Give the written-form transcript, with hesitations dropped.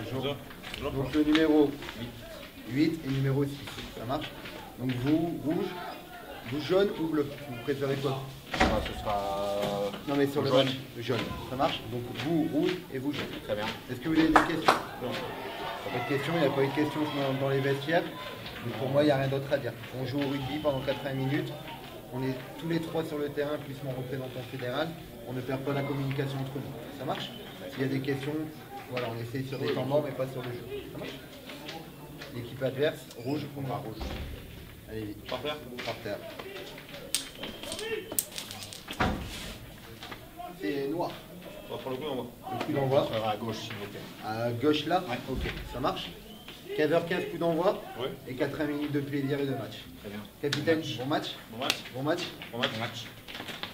Bonjour. Donc le numéro 8 et numéro 6. Ça marche? Donc vous, rouge, vous jaune ou bleu? Vous préférez quoi? Ce sera Non mais sur le jaune. match, jaune. Ça marche? Donc vous, rouge et vous, jaune. Très bien. Est-ce que vous avez des questions? Non. Pas de questions, il n'y a pas eu de questions dans les vestiaires. Donc pour moi, il n'y a rien d'autre à dire. On joue au rugby pendant 80 minutes. On est tous les trois sur le terrain, plus mon représentant fédéral. On ne perd pas la communication entre nous. Ça marche? S'il y a des questions, voilà, on essaie sur les temps morts, mais pas sur le jeu. Ça marche? L'équipe adverse, rouge ou noir? Rouge. Allez vite. Par terre. Par terre. C'est noir. On va prendre le coup d'envoi. Le coup d'envoi. Ça va à gauche, s'il vous plaît. À gauche là? Ouais. Ok, ça marche. 15h15 coup d'envoi Oui. et 80 minutes de plaisir et de match. Très bien. Capitaine, Bon match. bon match? Bon match. Bon match? Bon match.